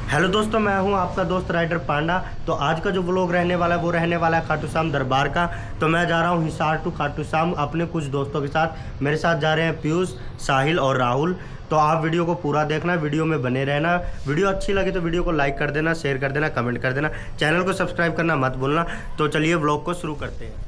Hello दोस्तों, मैं हूं आपका दोस्त राइडर पांडा। तो आज का जो व्लॉग रहने वाला है वो रहने वाला है खाटू श्याम दरबार का। तो मैं जा रहा हूं हिसार टू खाटू श्याम अपने कुछ दोस्तों के साथ। मेरे साथ जा रहे हैं पीयूष, साहिल और राहुल। तो आप वीडियो को पूरा देखना, वीडियो में बने रहना। वीडियो अच्छी लगे तो वीडियो को लाइक कर देना, शेयर कर देना, कमेंट कर देना, चैनल को सब्सक्राइब करना मत भूलना। तो चलिए व्लॉग को शुरू करते हैं।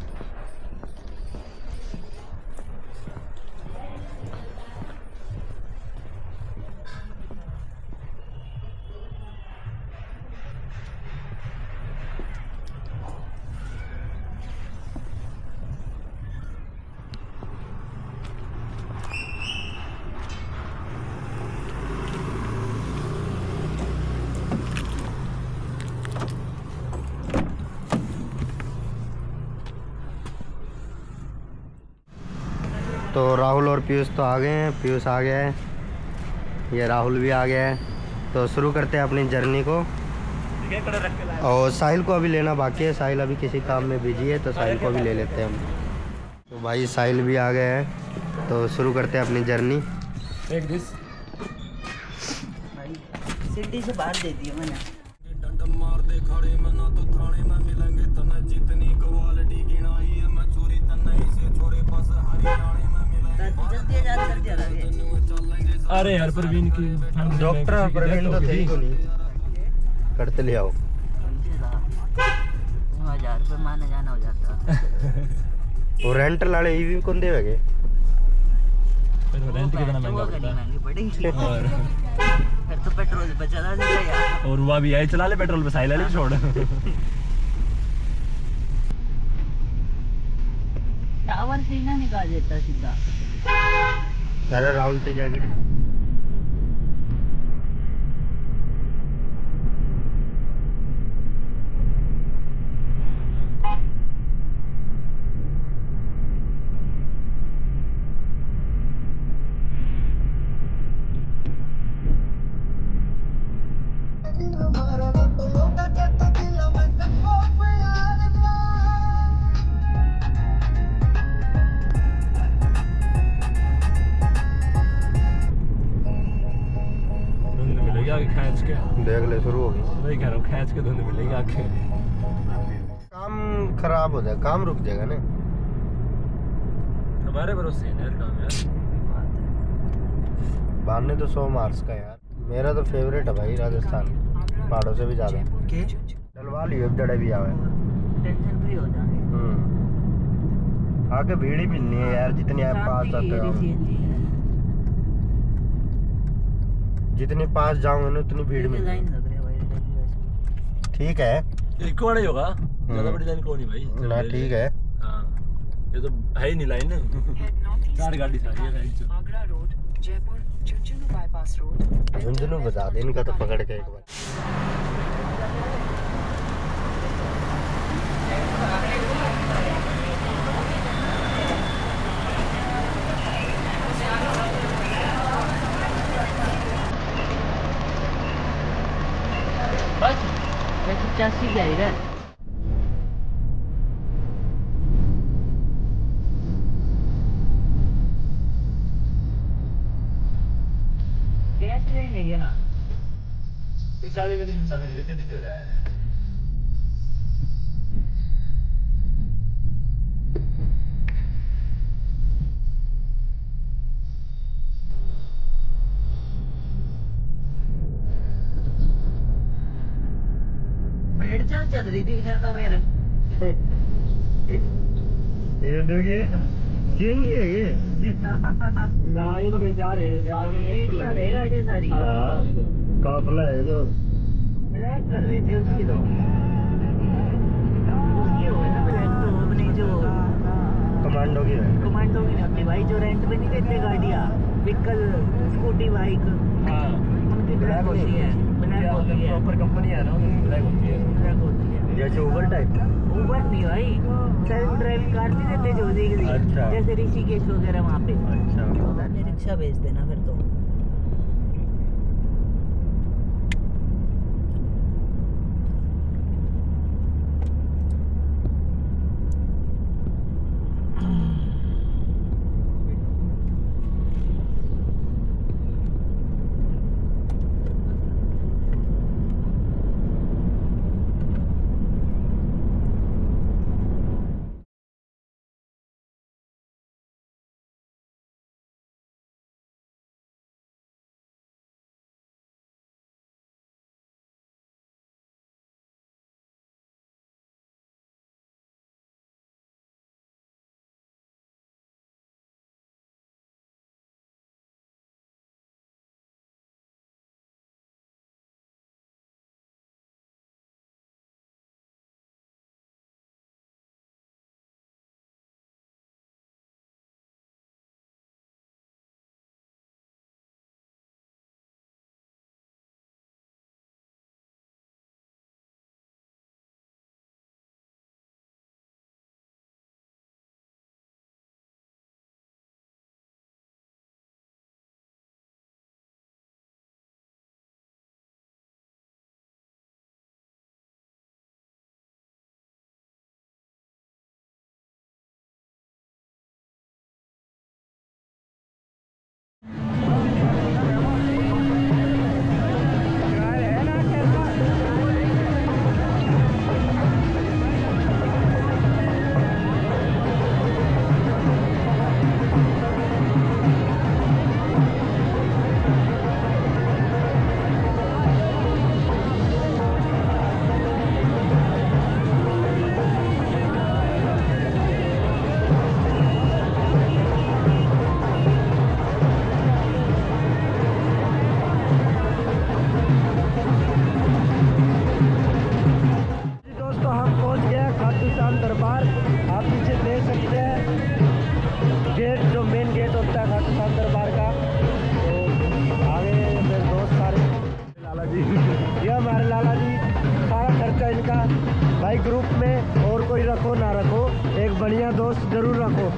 तो राहुल और पीयूष तो आ गए हैं। पीयूष आ गया है, ये राहुल भी आ गया है। तो शुरू करते हैं अपनी जर्नी को। और साहिल को अभी लेना बाकी है, साहिल अभी किसी काम में बिजी है, तो साहिल को भी ले लेते हैं हम। तो भाई साहिल भी आ गए हैं, तो शुरू करते हैं अपनी जर्नी। सिटी से बाहर दे दिया मैंने। अरे यार प्रवीण की डॉक्टर प्रवीण तो थे ही नहीं, करते ले आओ। 1000 रुपये माने जाना हो जाता। वो रेंट लाड़े ही भी कौन देवेगे? रेंट कितना महंगा पड़ता है। महंगी पड़ेगी और फिर तो पेट्रोल पे चला जाएगा यार। और वह भी आई चला ले पेट्रोल पे, साइल वाले छोड़। टावर से ही ना निकाल देता सीधा। अरे राहुल से जैकेट खींच के देख ले, शुरू हो गई। वही कह रहा हूँ, खींच के धुंध मिलेगी आंखें। काम खराब हो जाए, काम रुक जाएगा ना। हमारे भरोसे है यार काम यार। बांधने तो 100 मार्क्स का यार। मेरा तो फेवरेट है भाई राजस्थान, पहाड़ों से भी ज्यादा। डलवा लियो, जड़े भी आवे, टेंशन फ्री हो जाएंगे। आगे भीड़ ही मिलनी है यार, जितनी आप पास आते हो। जितनी पास जाओगे ना उतनी भीड़ मिलेगी। डिजाइन लग रहे हैं भाई। ठीक है, एक वाला ही होगा, ज्यादा बड़ी लाइन कौन है भाई ना? ठीक है, हाँ ये तो है ही नहीं लाइन। 4 गाड़ी सारी है लाइन से। Agra road, Jaipur, Jhunjhunu bypass road. Jhunjhunu बजा दे इनका तो पकड़ के एक बार। बस 85 गया इधर। कैसे नहीं गया? चल रही थी इधर का मेरा। ये देखिए किंग है ये। ना ये तो बेचारे रहेगा ये सारी। काफला है तो ब्लैक कर रही थी उसकी तो। उसकी हो ना ब्लैक तो अपनी जो कमांडो की है। कमांडो की अपनी भाई जो रेंट पे नहीं देते गाड़ियाँ, व्हीकल, स्कूटी, बाइक, हाँ उनकी ब्लैक होती है। ब्लैक होती है, प्रॉपर कंपनी है ना, ब्लैक होती है। ब्लैक होती है। जैसे ओवर टाइप। ऊबर नहीं भाई, सेल्फ ड्राइविंग कार नहीं देते जो देखी। अच्छा। जैसे ऋषिकेश वगैरह वहाँ पे। अच्छा, रिक्शा भेज देना फिर तो। ये हमारे लाला जी, सारा खर्चा इनका। भाई ग्रुप में और कोई रखो ना रखो, एक बढ़िया दोस्त जरूर रखो।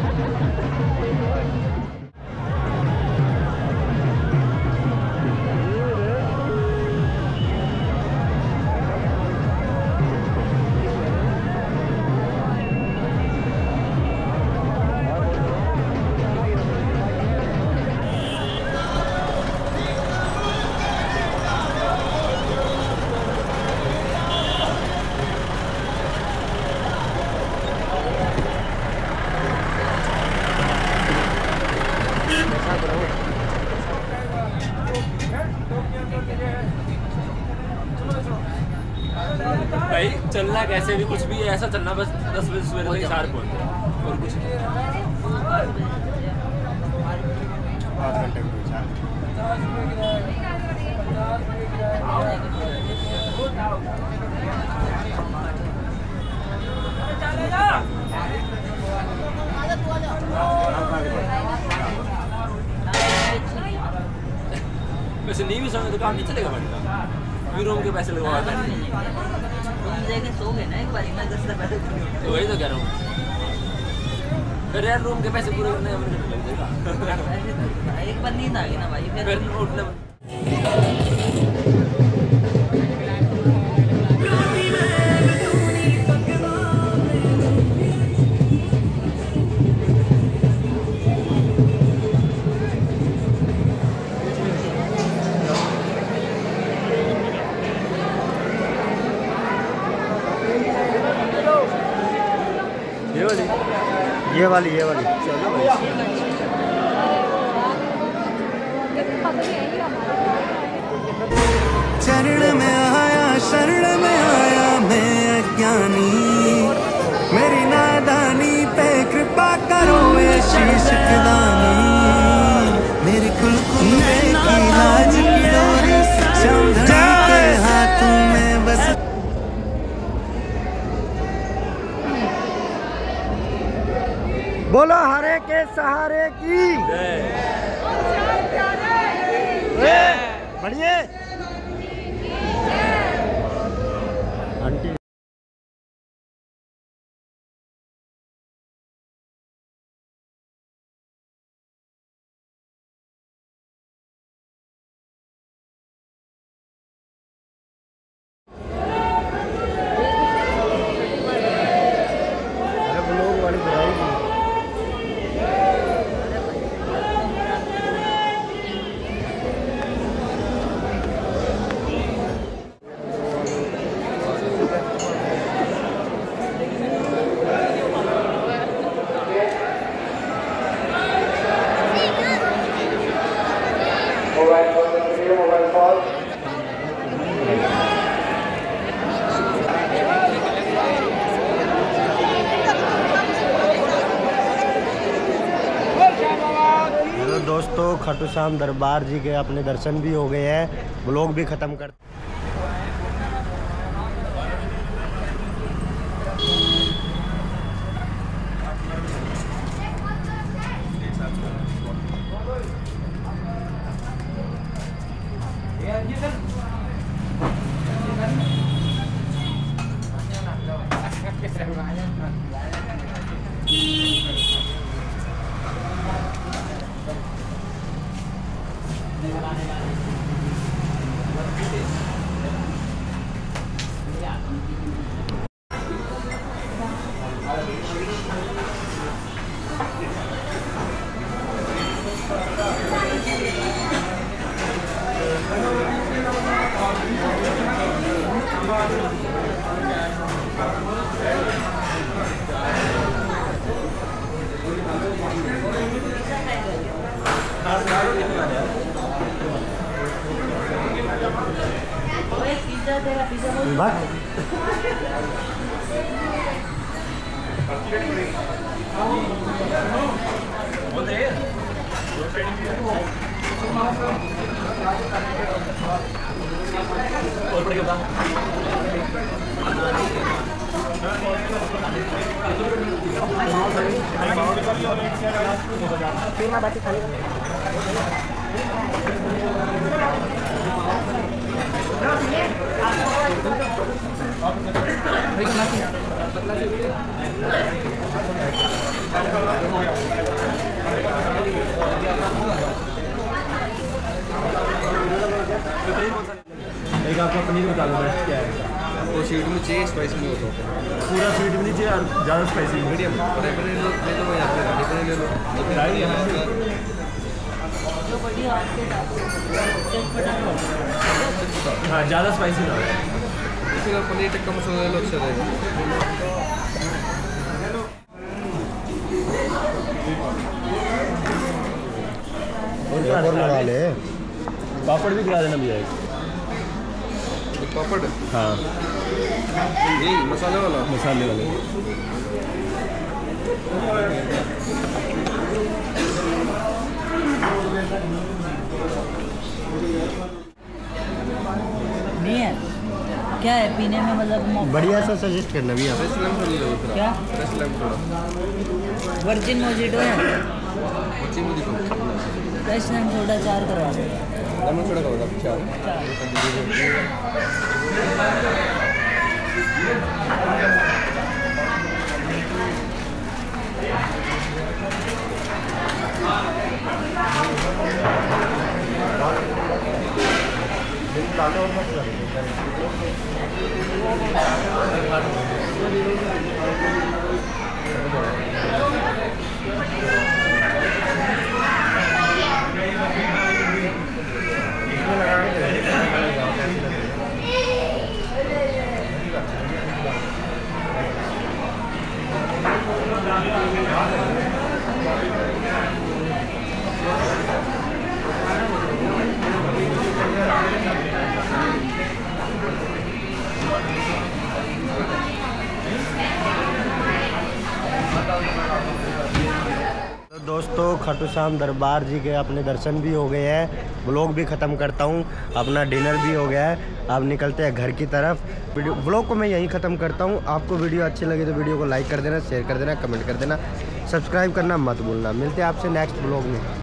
भाई चलना कैसे भी कुछ भी ऐसा चलना, बस 10 बजे सवेरे तक हिसार पहुंच जाए और कुछ नहीं। 5 घंटे में वैसे नहीं भी समय तो काम नहीं चलेगा बढ़िया, फिर रूम के पैसे लगवा दें। सो गए ना एक बार, मैं 10 पहले तो वही तो कह रहा हूँ, फिर यार रूम के पैसे पूरे करने में लग जाएगा। एक बार नींद आ गई ना भाई, फिर उठने ये वाली चरण में आया, शरण में आया मैं अज्ञानी, मेरी नादानी पे कृपा करो ये शीश खुदानी, मेरी कुल की लाज की डोरी समझा के हाथों में बस। बोलो हरे के सहारे की बढ़िया आंटी। अरे लोग वाली बुराई की। दोस्तों खाटू श्याम दरबार जी के अपने दर्शन भी हो गए हैं, व्लॉग भी ख़त्म कर। बीमा बाटी खाली एक आपका पनीर बता दो बेस्ट क्या है? वो स्वीट में चाहिए, स्पाइसी में हो तो पूरा स्वीट भी नहीं चाहिए और ज़्यादा स्पाइसी भी। मीडियम। पनीर ले लो या फिर पनीर ले लो। राई है हाँ, ज़्यादा स्पाइसी ना हो। फिर पनीर टिक्का मसाला ले लो, अच्छा रहेगा। वाले पापड़ भी खिला देना भैया एक। पापड़ हाँ, यही मसाले वाला। मसाले वाले। नहीं है क्या है पीने में, मतलब बढ़िया सा सजेस्ट करना भी आप। फ्रेश लेमन ले लो थोड़ा। क्या फ्रेश लेमन थोड़ा। वर्जिन मोजिटो है, अच्छी मुझे फ्रेश लेमन सोडा 4 करवा दो। लेमन थोड़ा करो आप 4। दोस्तों खाटू श्याम दरबार जी के अपने दर्शन भी हो गए हैं, व्लॉग भी ख़त्म करता हूँ, अपना डिनर भी हो गया है। अब निकलते हैं घर की तरफ। व्लॉग को मैं यहीं ख़त्म करता हूँ। आपको वीडियो अच्छी लगी तो वीडियो को लाइक कर देना, शेयर कर देना, कमेंट कर देना, सब्सक्राइब करना मत भूलना। मिलते हैं आपसे नेक्स्ट व्लॉग में।